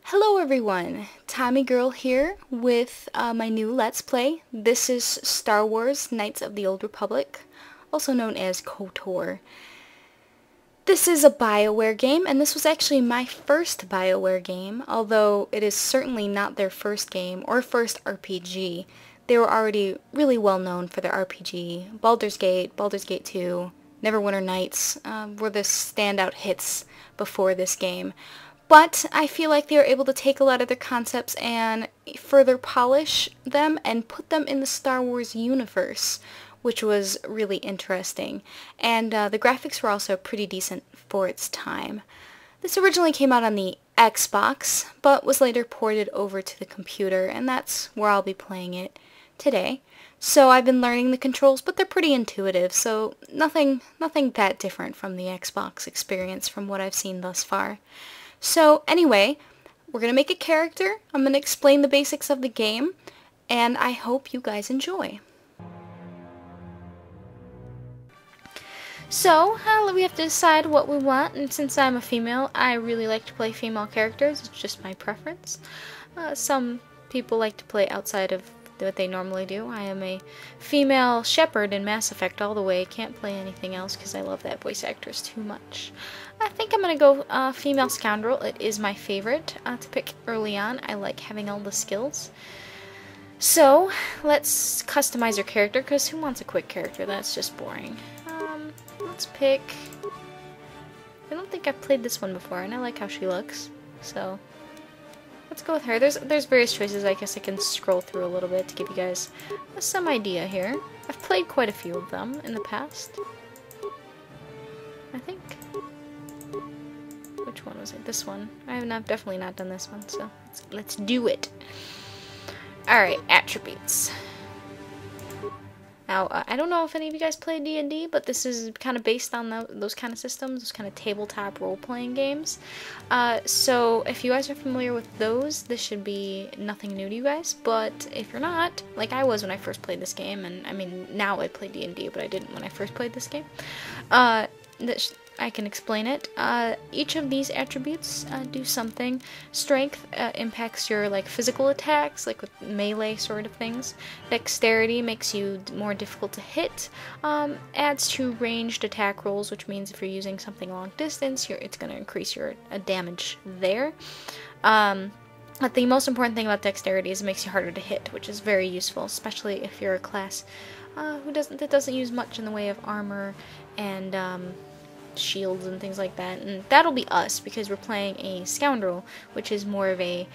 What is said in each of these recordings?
Hello everyone, Tommy Girl here with my new Let's Play. This is Star Wars Knights of the Old Republic, also known as KotOR. This is a BioWare game, and this was actually my first BioWare game, although it is certainly not their first game or first RPG. They were already really well known for their RPG. Baldur's Gate, Baldur's Gate 2, Neverwinter Nights were the standout hits before this game. But I feel like they were able to take a lot of their concepts and further polish them and put them in the Star Wars universe, which was really interesting. And the graphics were also pretty decent for its time. This originally came out on the Xbox, but was later ported over to the computer, and that's where I'll be playing it today. So I've been learning the controls, but they're pretty intuitive, so nothing that different from the Xbox experience from what I've seen thus far. So anyway, we're going to make a character, I'm going to explain the basics of the game, and I hope you guys enjoy. So, we have to decide what we want, and since I'm a female, I really like to play female characters. It's just my preference. Some people like to play outside of what they normally do. I am a female shepherd in Mass Effect all the way. Can't play anything else because I love that voice actress too much. I think I'm going to go female Scoundrel. It is my favorite to pick early on. I like having all the skills. So, let's customize your character, because who wants a quick character? That's just boring. Let's pick... I don't think I've played this one before, and I like how she looks. So, let's go with her. There's various choices. I guess I can scroll through a little bit to give you guys some idea here. I've played quite a few of them in the past. I think. Which one was it? This one. I have definitely not done this one, so let's do it. Alright, attributes. Now, I don't know if any of you guys play D&D, but this is kind of based on those kind of systems, those kind of tabletop role-playing games. So if you guys are familiar with those, this should be nothing new to you guys. But if you're not, like I was when I first played this game, and I mean, now I play D&D, but I didn't when I first played this game, I can explain it. Each of these attributes do something. Strength impacts your physical attacks, like with melee sort of things. Dexterity makes you more difficult to hit. Adds to ranged attack rolls, which means if you're using something long distance, it's going to increase your damage there. But the most important thing about dexterity is it makes you harder to hit, which is very useful, especially if you're a class that doesn't use much in the way of armor and shields and things like that, and that'll be us because we're playing a Scoundrel, which is more of a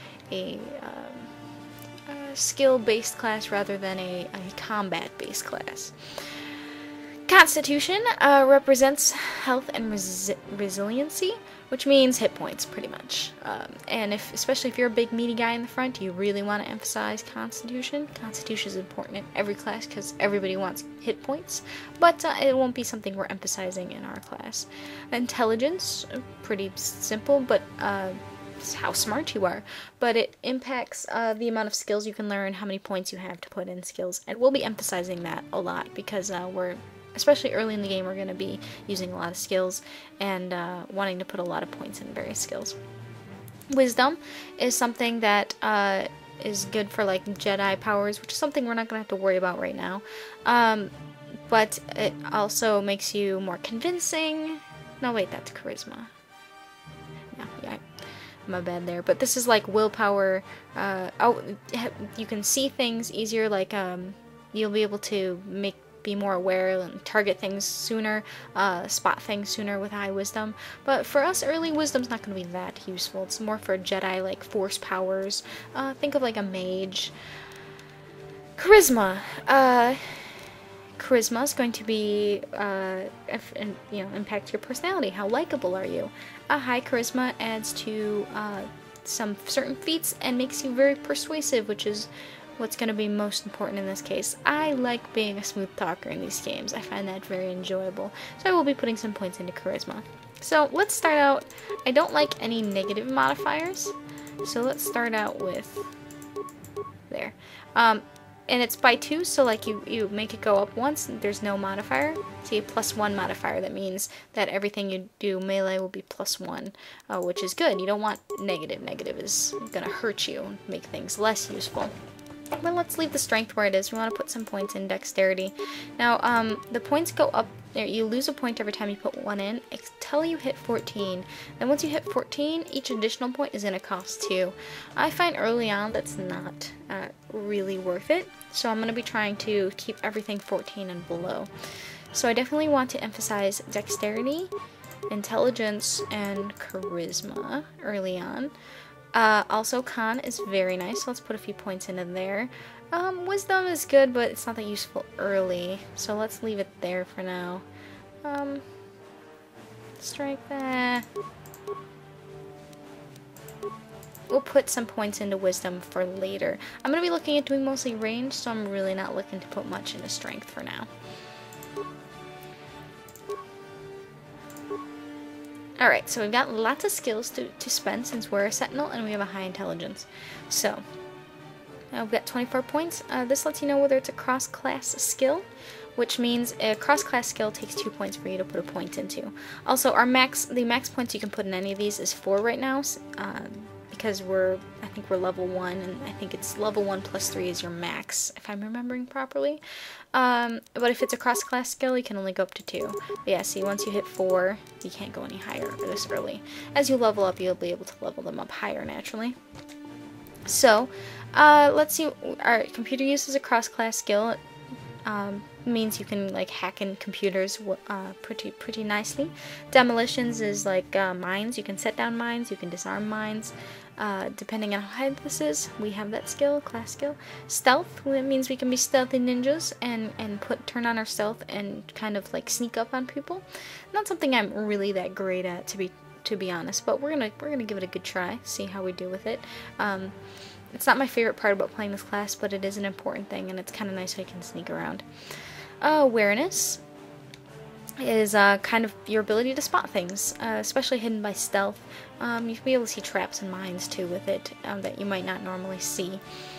skill-based class rather than a combat-based class. Constitution represents health and resiliency, which means hit points, pretty much. And especially if you're a big meaty guy in the front, you really want to emphasize Constitution. Constitution is important in every class because everybody wants hit points, but it won't be something we're emphasizing in our class. Intelligence, pretty simple, but it's how smart you are. But it impacts the amount of skills you can learn, how many points you have to put in skills, and we'll be emphasizing that a lot because especially early in the game, we're going to be using a lot of skills and wanting to put a lot of points in various skills. Wisdom is something that is good for Jedi powers, which is something we're not going to have to worry about right now. But it also makes you more convincing. No, wait, that's charisma. No, yeah, my bad there. But this is like willpower. You can see things easier. You'll be able to be more aware and target things sooner, spot things sooner with high wisdom. But for us, early wisdom's not going to be that useful. It's more for Jedi, force powers. Think of a mage. Charisma. Charisma is going to be, impact your personality. How likable are you? A high charisma adds to some certain feats and makes you very persuasive, which is what's going to be most important in this case. I like being a smooth talker in these games. I find that very enjoyable. So I will be putting some points into charisma. So let's start out. I don't like any negative modifiers. So let's start out with there. and it's by 2, so like you make it go up once, there's no modifier. See, a +1 modifier, that means that everything you do melee will be +1, which is good. You don't want negative. Negative is gonna hurt you, make things less useful. But let's leave the strength where it is. We want to put some points in dexterity. Now, the points go up. You lose a point every time you put one in until you hit 14. Then once you hit 14, each additional point is going to cost 2. I find early on that's not really worth it. So I'm going to be trying to keep everything 14 and below. So I definitely want to emphasize dexterity, intelligence, and charisma early on. Also, con is very nice, so let's put a few points into there. Wisdom is good, but it's not that useful early, so let's leave it there for now. Strike that. We'll put some points into wisdom for later. I'm going to be looking at doing mostly range, so I'm really not looking to put much into strength for now. Alright, so we've got lots of skills to spend since we're a Sentinel and we have a high intelligence. So, we've got 24 points. This lets you know whether it's a cross-class skill, which means a cross-class skill takes 2 points for you to put a point into. Also, the max points you can put in any of these is 4 right now, because I think we're level 1, and I think it's level 1 plus 3 is your max, if I'm remembering properly. But if it's a cross-class skill, you can only go up to 2. But yeah, see, once you hit 4, you can't go any higher this early. As you level up, you'll be able to level them up higher naturally. So, let's see, our computer use is a cross-class skill. Means you can like hack in computers pretty nicely. Demolitions is like mines. You can set down mines, you can disarm mines. Depending on how high this is, we have that skill, class skill. Stealth, it means we can be stealthy ninjas and turn on our stealth and kind of like sneak up on people. Not something I'm really that great at, to be honest, but we're gonna give it a good try, see how we do with it. It's not my favorite part about playing this class, but it is an important thing, and it's kind of nice when you can sneak around. Awareness is kind of your ability to spot things, especially hidden by stealth. You can be able to see traps and mines too with it that you might not normally see.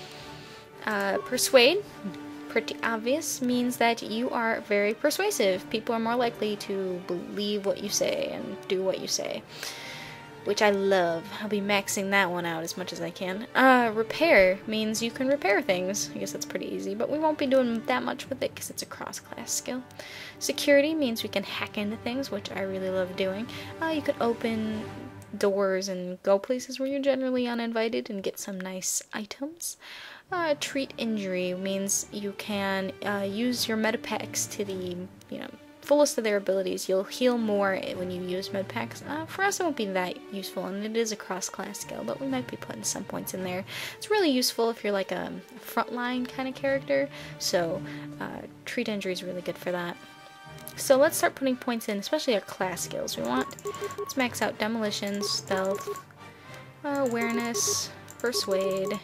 Persuade, pretty obvious, means that you are very persuasive. People are more likely to believe what you say and do what you say, which I love. I'll be maxing that one out as much as I can. Repair means you can repair things. I guess that's pretty easy, but we won't be doing that much with it because it's a cross-class skill. Security means we can hack into things, which I really love doing. You could open doors and go places where you're generally uninvited and get some nice items. Treat injury means you can use your medipacks to the, fullest of their abilities. You'll heal more when you use medpacks. For us, it won't be that useful, and it is a cross-class skill, but we might be putting some points in there. It's really useful if you're like a frontline kind of character, so treat injury is really good for that. So let's start putting points in, especially our class skills. Let's max out demolition, stealth, awareness, persuade,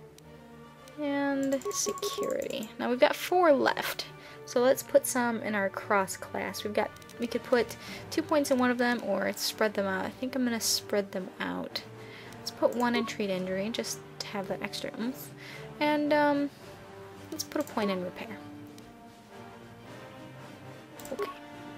and security. Now we've got 4 left. So let's put some in our cross class. We could put 2 points in one of them or spread them out. I think I'm gonna spread them out. Let's put 1 in treat injury just to have that extra oomph. And let's put a point in repair. Okay.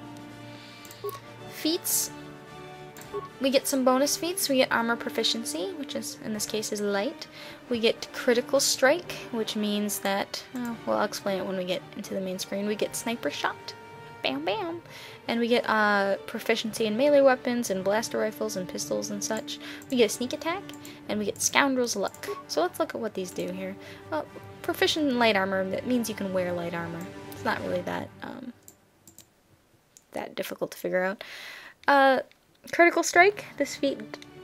Feats. We get some bonus feats. We get armor proficiency, which is in this case is light. We get critical strike, which means that, well, I'll explain it when we get into the main screen. We get sniper shot, bam bam, and we get proficiency in melee weapons and blaster rifles and pistols and such. We get sneak attack, and we get scoundrel's luck. So let's look at what these do here. Well, proficient in light armor, that means you can wear light armor. It's not really that that difficult to figure out. Critical strike, this feat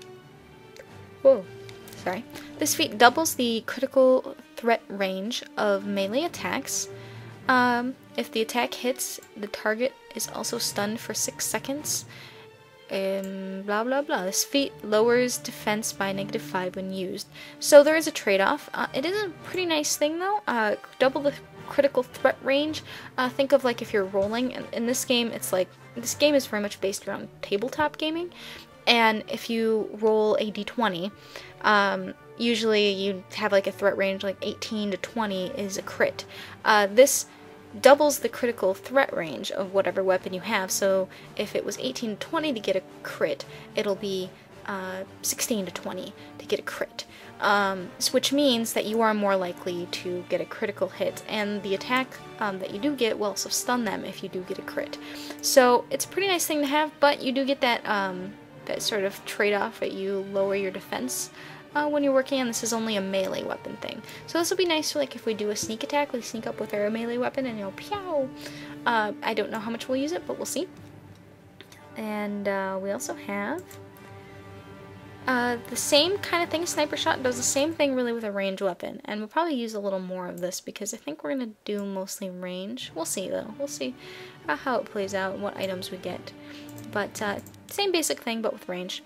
doubles the critical threat range of melee attacks. If the attack hits, the target is also stunned for 6 seconds. Blah blah blah. This feat lowers defense by -5 when used. So there is a trade-off. It is a pretty nice thing though. Double the critical threat range. Think of like if you're rolling, and in this game it's like, this game is very much based around tabletop gaming, And if you roll a d20, usually you have like a threat range like 18 to 20 is a crit. This doubles the critical threat range of whatever weapon you have, so if it was 18 to 20 to get a crit, it'll be 16 to 20 to get a crit. Which means that you are more likely to get a critical hit, and the attack that you do get will also stun them if you do get a crit. So it's a pretty nice thing to have, but you do get that that sort of trade-off that you lower your defense when you're working on this. Is only a melee weapon thing. So this will be nice for like if we do a sneak attack, we sneak up with our melee weapon and pew! I don't know how much we'll use it, but we'll see. And we also have the same kind of thing. Sniper shot does the same thing really with a ranged weapon, and we'll probably use a little more of this because I think we're going to do mostly range. We'll see though. We'll see how it plays out and what items we get. But same basic thing but with range.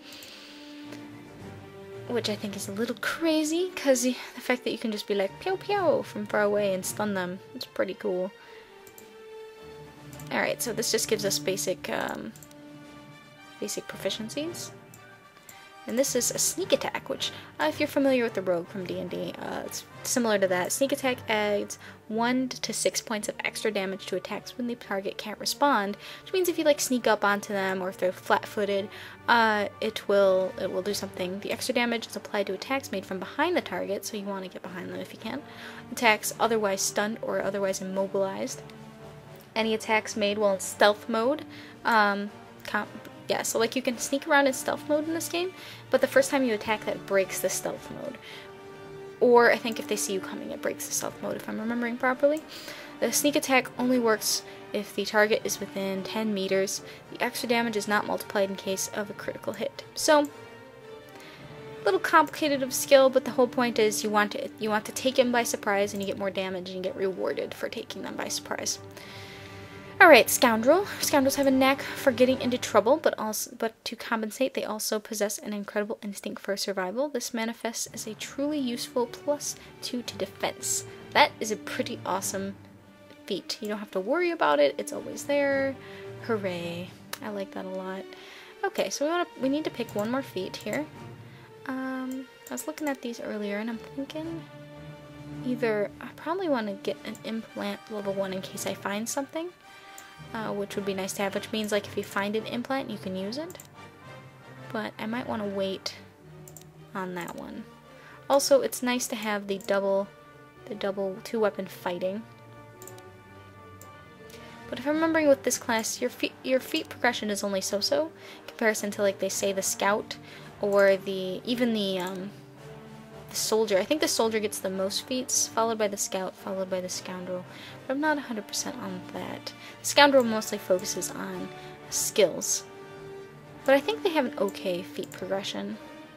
Which I think is a little crazy because the fact that you can just be like pew pew from far away and stun them, it's pretty cool. Alright, so this just gives us basic proficiencies. And this is a sneak attack, which, if you're familiar with the rogue from D&D, it's similar to that. Sneak attack adds 1 to 6 points of extra damage to attacks when the target can't respond, which means if you like sneak up onto them or if they're flat-footed, it will do something. The extra damage is applied to attacks made from behind the target, so you want to get behind them if you can. Attacks otherwise stunned or otherwise immobilized. Any attacks made while in stealth mode, yeah, so like you can sneak around in stealth mode in this game, but the first time you attack, that breaks the stealth mode. Or I think if they see you coming, it breaks the stealth mode, if I'm remembering properly. The sneak attack only works if the target is within 10 meters. The extra damage is not multiplied in case of a critical hit. So, a little complicated of skill, but the whole point is you want to take them by surprise, and you get more damage, and you get rewarded for taking them by surprise. Alright, Scoundrel. Scoundrels have a knack for getting into trouble, but to compensate, they also possess an incredible instinct for survival. This manifests as a truly useful +2 to defense. That is a pretty awesome feat. You don't have to worry about it. It's always there. Hooray. I like that a lot. Okay, so we need to pick one more feat here. I was looking at these earlier, and I'm thinking either I probably want to get an implant level 1 in case I find something. Which would be nice to have, which means like if you find an implant, you can use it. But I might want to wait on that one. Also, it's nice to have the double 2-weapon fighting. But if I'm remembering with this class, your feat progression is only so-so in comparison to like they say the scout or even the soldier. I think the soldier gets the most feats, followed by the scout, followed by the scoundrel. But I'm not 100% on that. The scoundrel mostly focuses on skills. But I think they have an okay feat progression.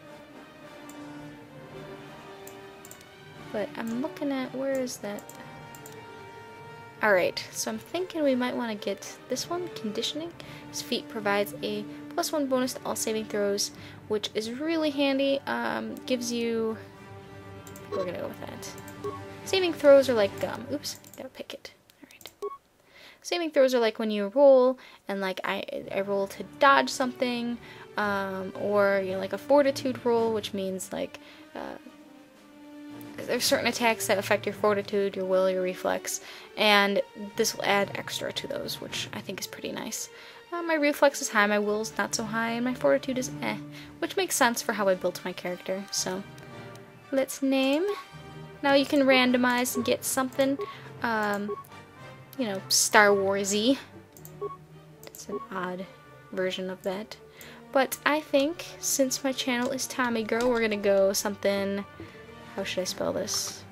But I'm looking at, where is that? Alright, so I'm thinking we might want to get this one, Conditioning. This feat provides a +1 bonus to all saving throws, which is really handy. Gives you... We're gonna go with that. Saving throws are like, oops, gotta pick it. Alright. Saving throws are like when you roll, and like I roll to dodge something, or like a fortitude roll, which means like, there's certain attacks that affect your fortitude, your will, your reflex, and this will add extra to those, which I think is pretty nice. My reflex is high, my will's not so high, and my fortitude is which makes sense for how I built my character, so... Let's name. Now you can randomize and get something, you know, Star Warsy. It's an odd version of that. But I think, since my channel is Tommy Girl, we're gonna go something, how should I spell this?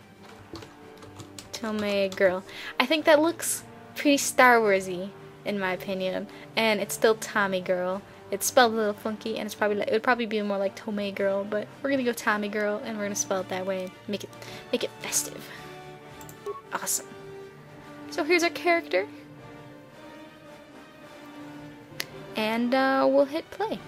Tommy Girl. I think that looks pretty Star Warsy, in my opinion. And it's still Tommy Girl. It's spelled a little funky, and it would probably be more like Tomei Girl, but we're gonna go Tommy Girl, and we're gonna spell it that way. Make it festive. Awesome. So here's our character, and we'll hit play.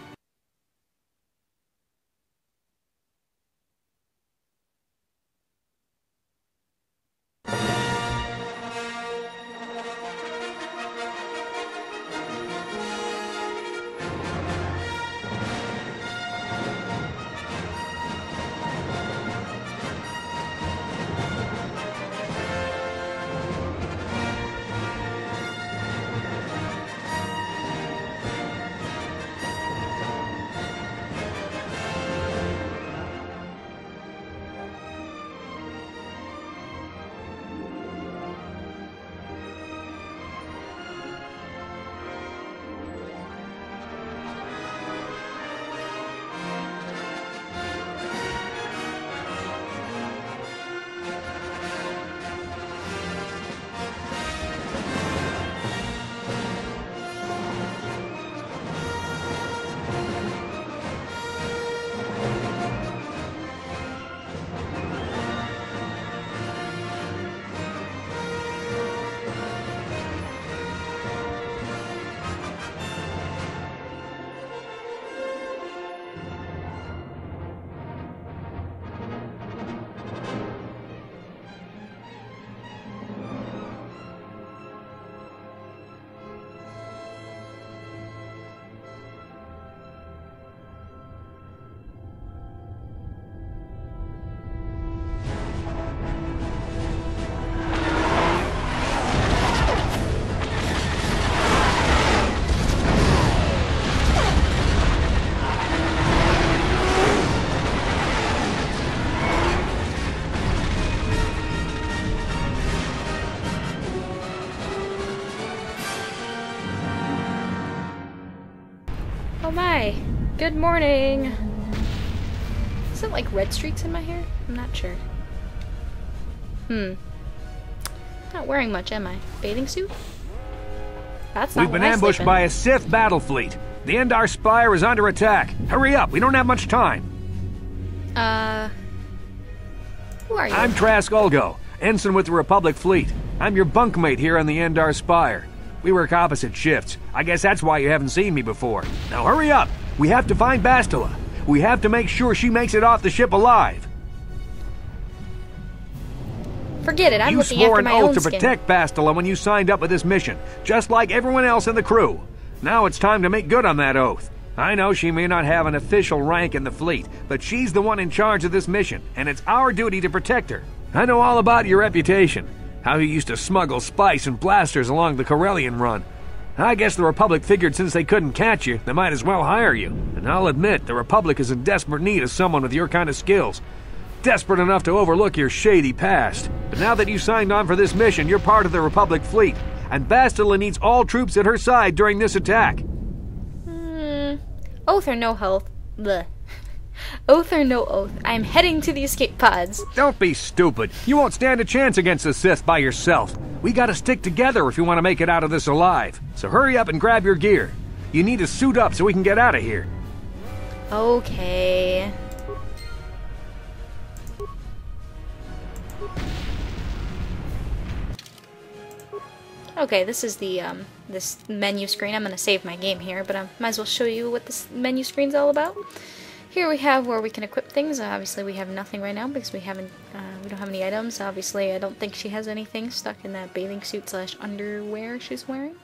my. Good morning. Is it like red streaks in my hair? I'm not sure. Not wearing much, am I? Bathing suit? That's not We've been ambushed by a Sith battle fleet. The Endar Spire is under attack. Hurry up, we don't have much time. Who are you? I'm Trask Ulgo, ensign with the Republic fleet. I'm your bunkmate here on the Endar Spire. We work opposite shifts. I guess that's why you haven't seen me before. Now hurry up. We have to find Bastila. We have to make sure she makes it off the ship alive. Forget it, I'm You looking swore after an my own oath to skin. protect Bastila when you signed up with this mission, just like everyone else in the crew. Now it's time to make good on that oath. I know she may not have an official rank in the fleet, but she's the one in charge of this mission, and it's our duty to protect her. I know all about your reputation, how you used to smuggle spice and blasters along the Corellian run. I guess the Republic figured since they couldn't catch you, they might as well hire you. And I'll admit, the Republic is in desperate need of someone with your kind of skills. Desperate enough to overlook your shady past. But now that you signed on for this mission, you're part of the Republic fleet, and Bastila needs all troops at her side during this attack. Oath or no health. Bleh. Oath or no oath. I'm heading to the escape pods. Don't be stupid. You won't stand a chance against the Sith by yourself. We gotta stick together if you want to make it out of this alive. So hurry up and grab your gear. You need to suit up so we can get out of here. Okay. Okay, this is the this menu screen. I'm gonna save my game here, but I might as well show you what this menu screen's all about. Here we have where we can equip things. Obviously, we have nothing right now because we don't have any items. Obviously, I don't think she has anything stuck in that bathing suit / underwear she's wearing.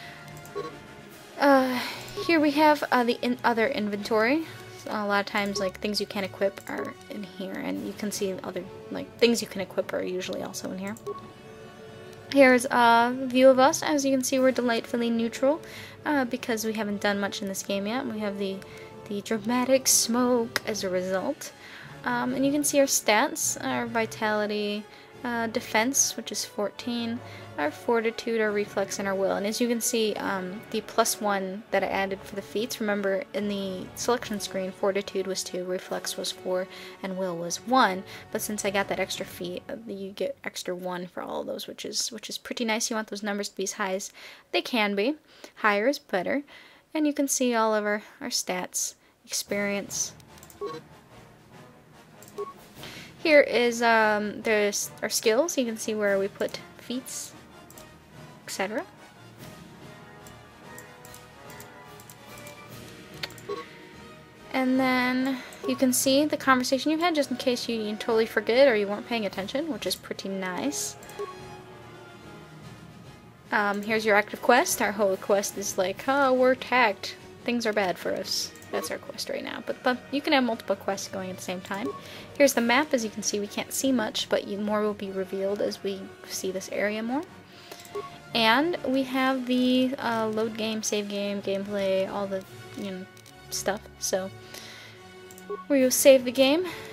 Here we have the other inventory. So a lot of times, like, things you can't equip are in here, and you can see other, like, things you can equip are usually also in here. Here's a view of us. As you can see, we're delightfully neutral because we haven't done much in this game yet. We have the dramatic smoke as a result. And you can see our stats, our vitality, defense, which is 14, our fortitude, our reflex, and our will. And as you can see, the +1 that I added for the feats, remember in the selection screen, fortitude was 2, reflex was 4, and will was 1. But since I got that extra feat, you get extra 1 for all of those, which is pretty nice. You want those numbers to be as high as they can be. Higher is better. And you can see all of our stats, experience. Here is there's our skills. You can see where we put feats, etc. And then you can see the conversation you had, just in case you totally forget or you weren't paying attention, which is pretty nice. Here's your active quest. Our whole quest is like, oh, we're attacked. Things are bad for us. That's our quest right now. But you can have multiple quests going at the same time. Here's the map. As you can see, we can't see much, but more will be revealed as we see this area more. And we have the load game, save game, gameplay, all the stuff. So we will save the game,